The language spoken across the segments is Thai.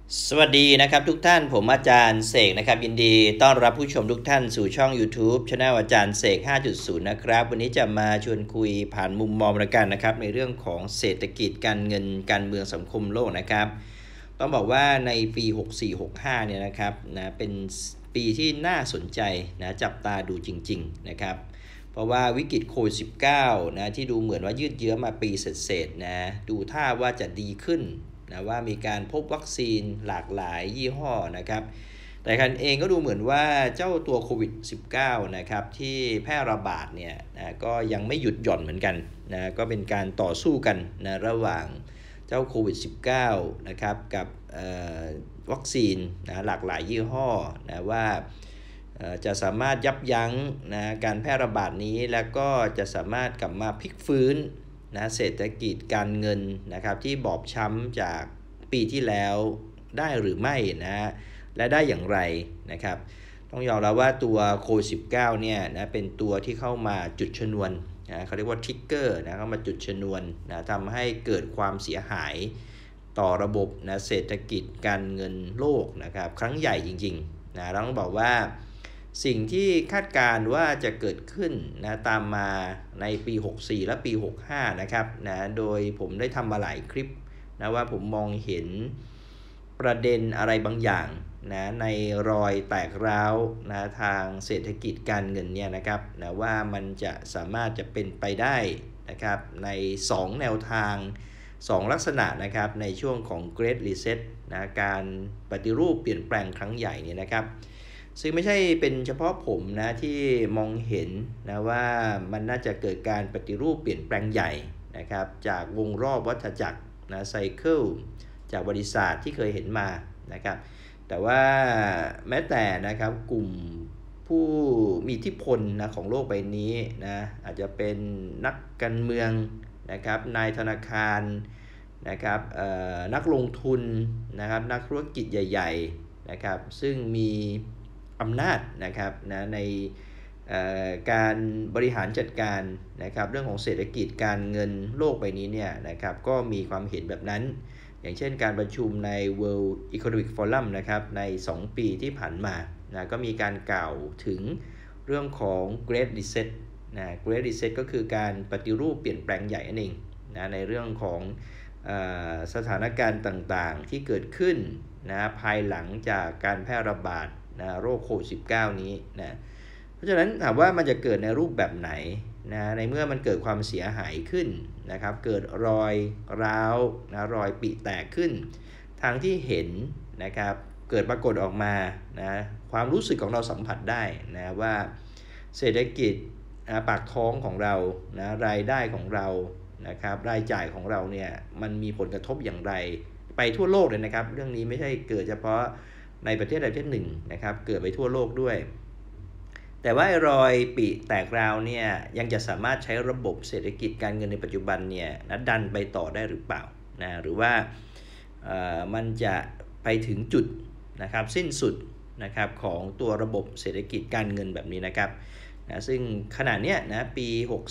สวัสดีนะครับทุกท่านผมอาจารย์เสกนะครับยินดีต้อนรับผู้ชมทุกท่านสู่ช่อง YouTube Channel อาจารย์เสก 5.0 นะครับวันนี้จะมาชวนคุยผ่านมุมมองละกันนะครับในเรื่องของเศรษฐกิจการเงินการเมืองสังคมโลกนะครับต้องบอกว่าในปี 64-65 เนี่ยนะครับนะเป็นปีที่น่าสนใจนะจับตาดูจริงๆนะครับเพราะว่าวิกฤตโควิด -19 นะที่ดูเหมือนว่ายืดเยื้อมาปีเศษๆนะดูท่าว่าจะดีขึ้นนะว่ามีการพบวัคซีนหลากหลายยี่ห้อนะครับแต่กันเองก็ดูเหมือนว่าเจ้าตัวโควิด -19 นะครับที่แพร่ระบาดเนี่ยนะก็ยังไม่หยุดหย่อนเหมือนกันนะก็เป็นการต่อสู้กันนะระหว่างเจ้าโควิด -19 นะครับกับวัคซีนนะหลากหลายยี่ห้อนะว่าจะสามารถยับยั้งนะการแพร่ระบาดนี้แล้วก็จะสามารถกลับมาพลิกฟื้นนะเศรษฐกิจการเงินนะครับที่บอบช้ำจากปีที่แล้วได้หรือไม่นะและได้อย่างไรนะครับต้องยอมรับว่าตัวโควิด -19 เนี่ยนะเป็นตัวที่เข้ามาจุดชนวนนะเขาเรียกว่าทริกเกอร์นะเข้ามาจุดชนวนนะทำให้เกิดความเสียหายต่อระบบนะเศรษฐกิจการเงินโลกนะครับครั้งใหญ่จริงๆนะต้องบอกว่าสิ่งที่คาดการณ์ว่าจะเกิดขึ้นนะตามมาในปี 64 และปี 65 นะครับนะโดยผมได้ทำมาหลายคลิปนะว่าผมมองเห็นประเด็นอะไรบางอย่างนะในรอยแตกร้าวนะทางเศรษฐกิจการเงินเนี่ยนะครับนะว่ามันจะสามารถจะเป็นไปได้นะครับใน2แนวทาง2ลักษณะนะครับในช่วงของ Great Reset นะการปฏิรูปเปลี่ยนแปลงครั้งใหญ่เนี่ยนะครับซึ่งไม่ใช่เป็นเฉพาะผมนะที่มองเห็นนะว่ามันน่าจะเกิดการปฏิรูปเปลี่ยนแปลงใหญ่นะครับจากวงรอบวัฏจักรนะไซเคิลจากบริษัทที่เคยเห็นมานะครับแต่ว่าแม้แต่นะครับกลุ่มผู้มีอิทธิพลนะของโลกใบนี้นะอาจจะเป็นนักการเมืองนะครับนายธนาคารนะครับนักลงทุนนะครับนักธุรกิจใหญ่ๆนะครับซึ่งมีอำนาจนะครับนะในการบริหารจัดการนะครับเรื่องของเศรษฐกิจการเงินโลกใบนี้เนี่ยนะครับก็มีความเห็นแบบนั้นอย่างเช่นการประชุมใน World Economic Forum นะครับใน2ปีที่ผ่านมานะก็มีการกล่าวถึงเรื่องของ Great Reset นะ Great Reset ก็คือการปฏิรูปเปลี่ยนแปลงใหญ่นั่นเองนะในเรื่องของสถานการณ์ต่างๆที่เกิดขึ้นนะภายหลังจากการแพร่ระบาดนะโรคโควิด -19 นี้นะเพราะฉะนั้นถามว่ามันจะเกิดในรูปแบบไหนนะในเมื่อมันเกิดความเสียหายขึ้นนะครับเกิดรอยร้าวนะรอยปิแตกขึ้นทางที่เห็นนะครับเกิดปรากฏออกมานะความรู้สึกของเราสัมผัสได้นะว่าเศรษฐกิจปากท้องของเรานะรายได้ของเรานะครับรายจ่ายของเราเนี่ยมันมีผลกระทบอย่างไรไปทั่วโลกเลยนะครับเรื่องนี้ไม่ใช่เกิดเฉพาะในประเทศใดประเทศหนึ่งนะครับเกิดไปทั่วโลกด้วยแต่ว่ารอยปิแตกราวเนี่ยยังจะสามารถใช้ระบบเศรษฐกิจการเงินในปัจจุบันเนี่ยนะดันไปต่อได้หรือเปล่านะหรือว่ามันจะไปถึงจุดนะครับสิ้นสุดนะครับของตัวระบบเศรษฐกิจการเงินแบบนี้นะครับนะซึ่งขณะเนี้ยนะปี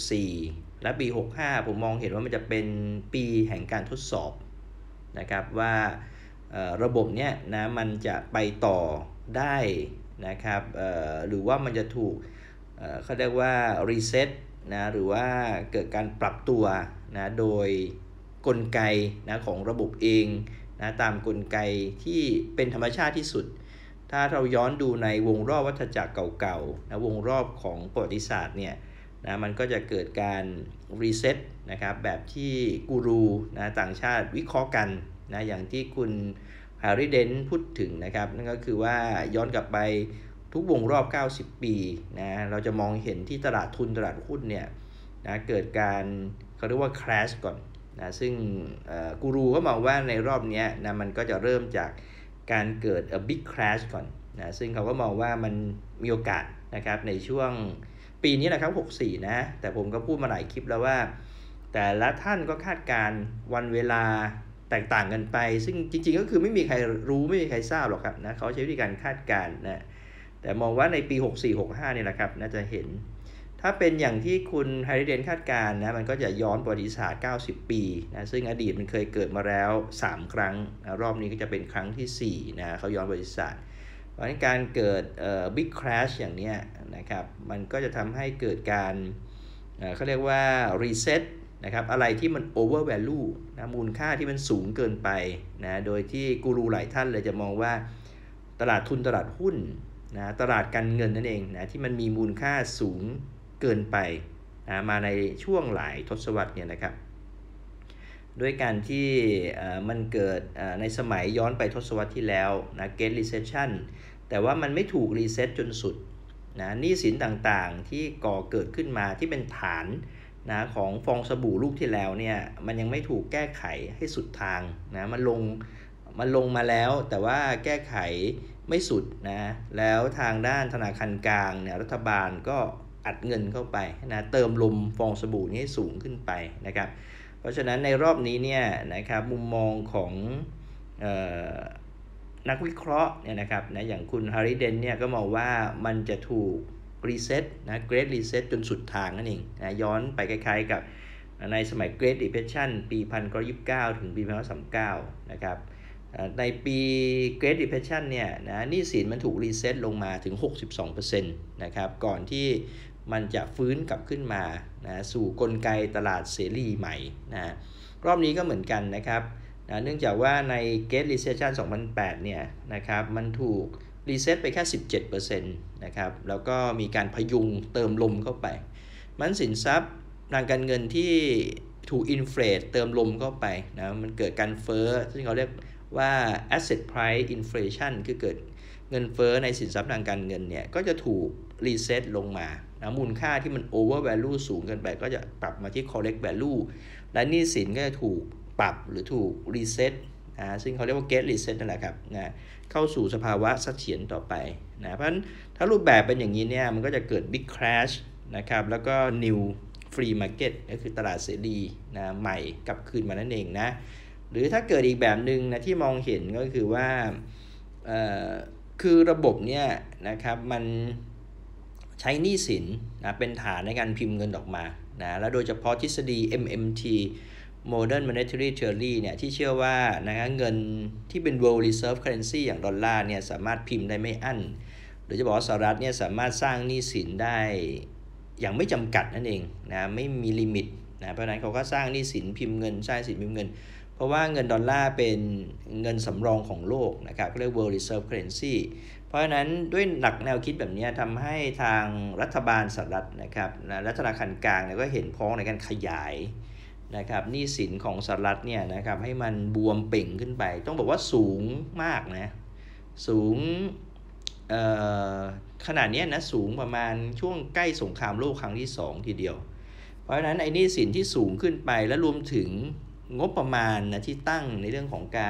64 และปี 65 ผมมองเห็นว่ามันจะเป็นปีแห่งการทดสอบนะครับว่าระบบเนี้ยนะมันจะไปต่อได้นะครับหรือว่ามันจะถูกเขาเรียกว่ารีเซ็ตนะหรือว่าเกิดการปรับตัวนะโดยกลไกนะของระบบเองนะตามกลไกที่เป็นธรรมชาติที่สุดถ้าเราย้อนดูในวงรอบวัฏจักรเก่าๆนะวงรอบของประวัติศาสตร์เนี่ยนะมันก็จะเกิดการรีเซ็ตนะครับแบบที่กูรูนะต่างชาติวิเคราะห์กันนะอย่างที่คุณแฮร์รี่เดนพูดถึงนะครับนั่นก็คือว่าย้อนกลับไปทุกวงรอบ90 ปีนะเราจะมองเห็นที่ตลาดทุนตลาดหุ้นเนี่ยนะเกิดการเขาเรียกว่า crash ก่อนนะซึ่งกูรูก็มองว่าในรอบนี้นะมันก็จะเริ่มจากการเกิด big crash ก่อนนะซึ่งเขาก็มองว่ามันมีโอกาสนะครับในช่วงปีนี้นะครับ64นะแต่ผมก็พูดมาหลายคลิปแล้วว่าแต่ละท่านก็คาดการวันเวลาแตกต่างกันไปซึ่งจริงๆก็คือไม่มีใครรู้ไม่มีใครทราบหรอกครับนะเขาใช้วิธีการคาดการณ์นะแต่มองว่าในปี 64-65 เนี่ยแหละครับน่าจะเห็นถ้าเป็นอย่างที่คุณไฮริเดนคาดการณ์นะมันก็จะย้อนประวัติศาสตร์90 ปีนะซึ่งอดีตมันเคยเกิดมาแล้ว3 ครั้งนะรอบนี้ก็จะเป็นครั้งที่4นะเขาย้อนประวัติศาสตร์เพราะฉะนั้นการเกิดbig crash อย่างเนี้ยนะครับมันก็จะทำให้เกิดการเขาเรียกว่า reset นะครับอะไรที่มัน over value นะมูลค่าที่มันสูงเกินไปนะโดยที่กูรูหลายท่านเลยจะมองว่าตลาดทุนตลาดหุ้นนะตลาดการเงินนั่นเองนะที่มันมีมูลค่าสูงเกินไปนะมาในช่วงหลายทศวรรษเนี่ยนะครับด้วยการที่มันเกิดในสมัยย้อนไปทศวรรษที่แล้วนะ Great Recession แต่ว่ามันไม่ถูกรีเซ็ตจนสุดนะหนี้สินต่างๆที่ก่อเกิดขึ้นมาที่เป็นฐานนะของฟองสบู่ลูกที่แล้วเนี่ยมันยังไม่ถูกแก้ไขให้สุดทางนะมันลงมาแล้วแต่ว่าแก้ไขไม่สุดนะแล้วทางด้านธนาคารกลางเนี่ยรัฐบาลก็อัดเงินเข้าไปนะเติมลมฟองสบู่นี้ให้สูงขึ้นไปนะครับเพราะฉะนั้นในรอบนี้เนี่ยนะครับมุมมองของนักวิเคราะห์เนี่ยนะครับนะอย่างคุณฮาริเดนเนี่ยก็มองว่ามันจะถูกรีเซ็ตนะ Great Reset จนสุดทางนั่นเองนะย้อนไปคล้ายๆกับในสมัย Great Depression ปี1929 ถึงปี1939นะครับในปี Great Depression เนี่ยนะหนี้สินมันถูกรีเซ็ตลงมาถึง 62% นะครับก่อนที่มันจะฟื้นกลับขึ้นมานะสู่กลไกตลาดเสรีใหม่นะรอบนี้ก็เหมือนกันนะครับเนื่องจากว่าใน Great Recession 2008 เนี่ยนะครับมันถูกรีเซ็ตไปแค่ 17% นะครับแล้วก็มีการพยุงเติมลมเข้าไปมันสินทรัพย์ทางการเงินที่ถูกอินเฟลตเติมลมเข้าไปนะมันเกิดการเฟ้อซึ่งเขาเรียกว่า asset price inflation คือเกิดเงินเฟ้อในสินทรัพย์ทางการเงินเนี่ยก็จะถูกรีเซ็ตลงมานะมูลค่าที่มัน over value สูงเกินไปก็จะปรับมาที่ correct value และหนี้สินก็จะถูกปรับหรือถูกรีเซ็ตซึ่งเขาเรียกว่า get reset นั่นแหละครับนะเข้าสู่สภาวะเสถียรต่อไปนะเพราะฉะนั้นถ้ารูปแบบเป็นอย่างนี้เนี่ยมันก็จะเกิด big crash นะครับแล้วก็ new free market ก็คือตลาดเสรีนะใหม่กลับคืนมานั่นเองนะหรือถ้าเกิดอีกแบบหนึ่งนะที่มองเห็นก็คือว่าคือระบบเนี่ยนะครับมันใช้หนี้สินนะเป็นฐานในการพิมพ์เงินออกมานะแล้วโดยเฉพาะทฤษฎี MMT Modern Monetary Theory เนี่ยที่เชื่อว่านะเงินที่เป็น World Reserve Currency อย่างดอลลาร์เนี่ยสามารถพิมพ์ได้ไม่อั้นหรือจะบอกว่าสหรัฐเนี่ยสามารถสร้างหนี้สินได้อย่างไม่จำกัดนั่นเองนะไม่มีลิมิตนะเพราะฉะนั้นเขาก็สร้างหนี้สินพิมพ์เงินสร้างสินพิมพ์เงินเพราะว่าเงินดอลลาร์เป็นเงินสำรองของโลกนะครับเรียก World Reserve Currency เพราะฉะนั้นด้วยหลักแนวคิดแบบนี้ทำให้ทางรัฐบาลสหรัฐนะครับและธนาคารกลางก็เห็นพ้องในการขยายนะครับหนี้สินของสหรัฐเนี่ยนะครับให้มันบวมเป่งขึ้นไปต้องบอกว่าสูงมากนะสูงขนาดนี้นะสูงประมาณช่วงใกล้สงครามโลกครั้งที่2ทีเดียวเพราะฉะนั้นไอ้หนี้สินที่สูงขึ้นไปและรวมถึงงบประมาณนะที่ตั้งในเรื่องของการ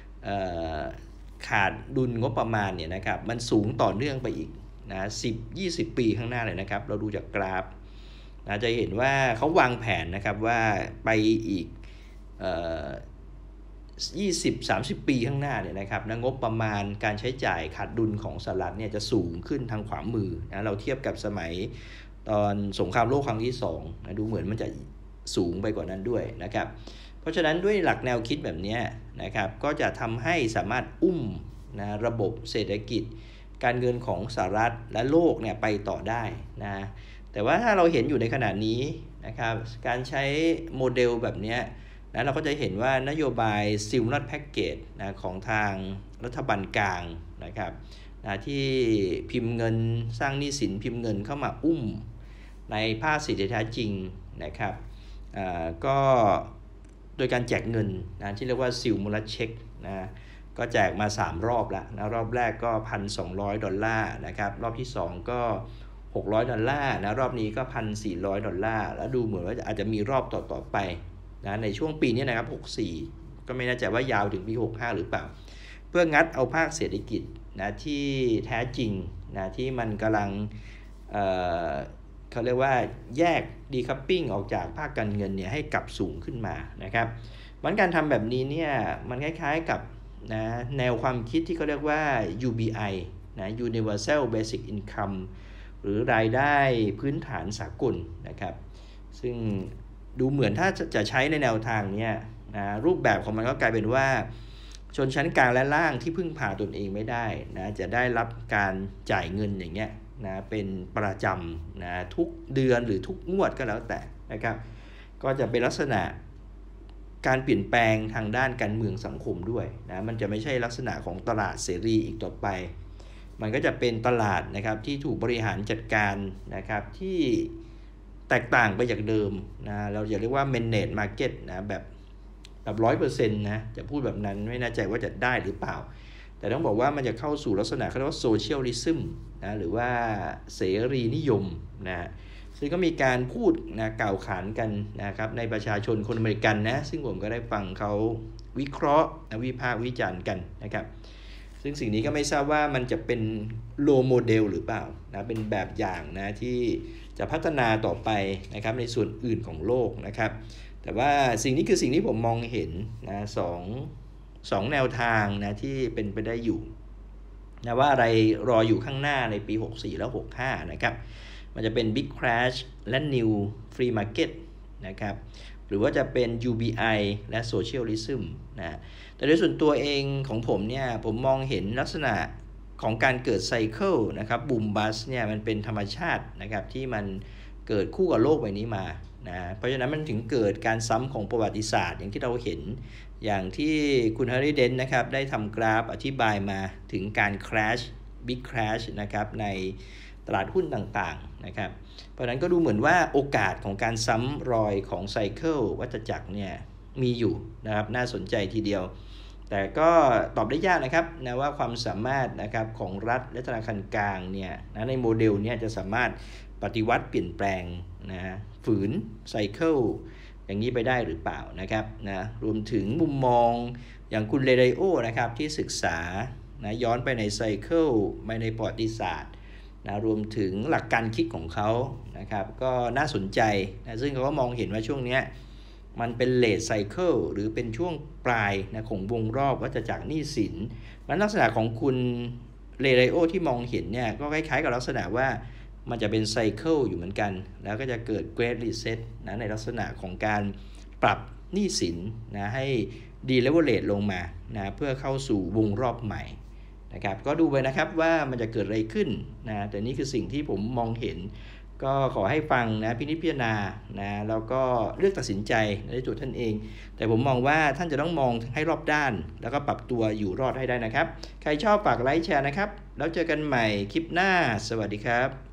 ขาดดุลงบประมาณเนี่ยนะครับมันสูงต่อเนื่องไปอีกนะ10-20 ปีข้างหน้าเลยนะครับเราดูจากกราฟนะจะเห็นว่าเขาวางแผนนะครับว่าไปอีก20-30 ปีข้างหน้าเนี่ยนะครับงบประมาณการใช้จ่ายขาดดุลของสหรัฐเนี่ยจะสูงขึ้นทางขวามือนะเราเทียบกับสมัยตอนสงครามโลกครั้งที่2นะดูเหมือนมันจะสูงไปกว่านั้นด้วยนะครับเพราะฉะนั้นด้วยหลักแนวคิดแบบนี้นะครับก็จะทำให้สามารถอุ้มนะระบบเศรษฐกิจการเงินของสหรัฐและโลกเนี่ยไปต่อได้นะแต่ว่าถ้าเราเห็นอยู่ในขณะนี้นะครับการใช้โมเดลแบบนี้นะเราก็จะเห็นว่านโยบาย Stimulus Package นะของทางรัฐบาลกลางนะครับนะที่พิมพ์เงินสร้างหนี้สินพิมพ์เงินเข้ามาอุ้มในภาคเศรษฐกิจแท้จริงนะครับก็โดยการแจกเงินนะที่เรียกว่า Stimulus Check นะก็แจกมา3 รอบแล้วนะรอบแรกก็ $1,200 นะครับรอบที่2ก็$600นะรอบนี้ก็$1,400แล้วดูเหมือนว่าอาจจะมีรอบต่อไปนะในช่วงปีนี้นะครับ64ก็ไม่แน่ใจว่ายาวถึงปี65หรือเปล่าเพื่องัดเอาภาคเศรษฐกิจนะที่แท้จริงนะที่มันกำลังเขาเรียกว่าแยก decoupling ออกจากภาคการเงินเนี่ยให้กลับสูงขึ้นมานะครับมันการทำแบบนี้เนี่ยมันคล้ายๆกับนะแนวความคิดที่เขาเรียกว่า UBI นะ Universal Basic Income หรือรายได้พื้นฐานสากลนะครับซึ่งดูเหมือนถ้าจะใช้ในแนวทางนี้นะรูปแบบของมันก็กลายเป็นว่าชนชั้นกลางและล่างที่พึ่งพาตนเองไม่ได้นะจะได้รับการจ่ายเงินอย่างเงี้ยนะเป็นประจำนะทุกเดือนหรือทุกงวดก็แล้วแต่นะครับก็จะเป็นลักษณะการเปลี่ยนแปลงทางด้านการเมืองสังคมด้วยนะมันจะไม่ใช่ลักษณะของตลาดเสรีอีกต่อไปมันก็จะเป็นตลาดนะครับที่ถูกบริหารจัดการนะครับที่แตกต่างไปจากเดิมนะเราจะเรียกว่า managed market นะแบบ100%นะจะพูดแบบนั้นไม่แน่ใจว่าจะได้หรือเปล่าแต่ต้องบอกว่ามันจะเข้าสู่ลักษณะเขาเรียกว่า socialism นะหรือว่าเสรีนิยมนะซึ่งก็มีการพูดนะกล่าวขานกันนะครับในประชาชนคนอเมริกันนะซึ่งผมก็ได้ฟังเขาวิเคราะห์วิพากษ์วิจารณ์กันนะครับซึ่งสิ่งนี้ก็ไม่ทราบว่ามันจะเป็นโลโมเดลหรือเปล่านะเป็นแบบอย่างนะที่จะพัฒนาต่อไปนะครับในส่วนอื่นของโลกนะครับแต่ว่าสิ่งนี้คือสิ่งที่ผมมองเห็นนะสองแนวทางนะที่เป็นไปได้อยู่นะว่าอะไรรออยู่ข้างหน้าในปี64แล้ว65นะครับมันจะเป็น Big Crash และ New Free Market นะครับหรือว่าจะเป็น UBI และ Socialism นะแต่โดยส่วนตัวเองของผมเนี่ยผมมองเห็นลักษณะของการเกิดไซเคิลนะครับบูมบัสเนี่ยมันเป็นธรรมชาตินะครับที่มันเกิดคู่กับโลกใบนี้มานะเพราะฉะนั้นมันถึงเกิดการซ้ำของประวัติศาสตร์อย่างที่เราเห็นอย่างที่คุณฮาริเดนนะครับได้ทำกราฟอธิบายมาถึงการ crash big crash นะครับในตลาดหุ้นต่างๆนะครับเพราะฉะนั้นก็ดูเหมือนว่าโอกาสของการซ้ำรอยของไซเคิลวัฏจักรเนี่ยมีอยู่นะครับน่าสนใจทีเดียวแต่ก็ตอบได้ยากนะครับนะว่าความสามารถนะครับของรัฐและธนาคารกลางเนี่ยนะในโมเดลเนี่ยจะสามารถปฏิวัติเปลี่ยนแปลงนะฝืนไซเคิลอย่างนี้ไปได้หรือเปล่านะครับนะรวมถึงมุมมองอย่างคุณเรไดโอนะครับที่ศึกษานะย้อนไปในไซเคิลไปในประวัติศาสตร์นะรวมถึงหลักการคิดของเขานะครับก็น่าสนใจนะซึ่งเขาก็มองเห็นว่าช่วงนี้มันเป็นเลทไซเคิลหรือเป็นช่วงปลายนะของวงรอบวัฏจักรหนี้สินมันลักษณะของคุณเรไดโอที่มองเห็นเนี่ยก็คล้ายๆกับลักษณะว่ามันจะเป็นไซเคิลอยู่เหมือนกันแล้วก็จะเกิด Great Reset นะในลักษณะของการปรับหนี้สินนะให้ดีเลเวลเลทลงมานะเพื่อเข้าสู่วงรอบใหม่นะครับก็ดูไปนะครับว่ามันจะเกิดอะไรขึ้นนะแต่นี่คือสิ่งที่ผมมองเห็นก็ขอให้ฟังนะพิจารณานะแล้วก็เลือกตัดสินใจในตัวท่านเองแต่ผมมองว่าท่านจะต้องมองให้รอบด้านแล้วก็ปรับตัวอยู่รอดให้ได้นะครับใครชอบฝากไลค์แชร์นะครับแล้วเจอกันใหม่คลิปหน้าสวัสดีครับ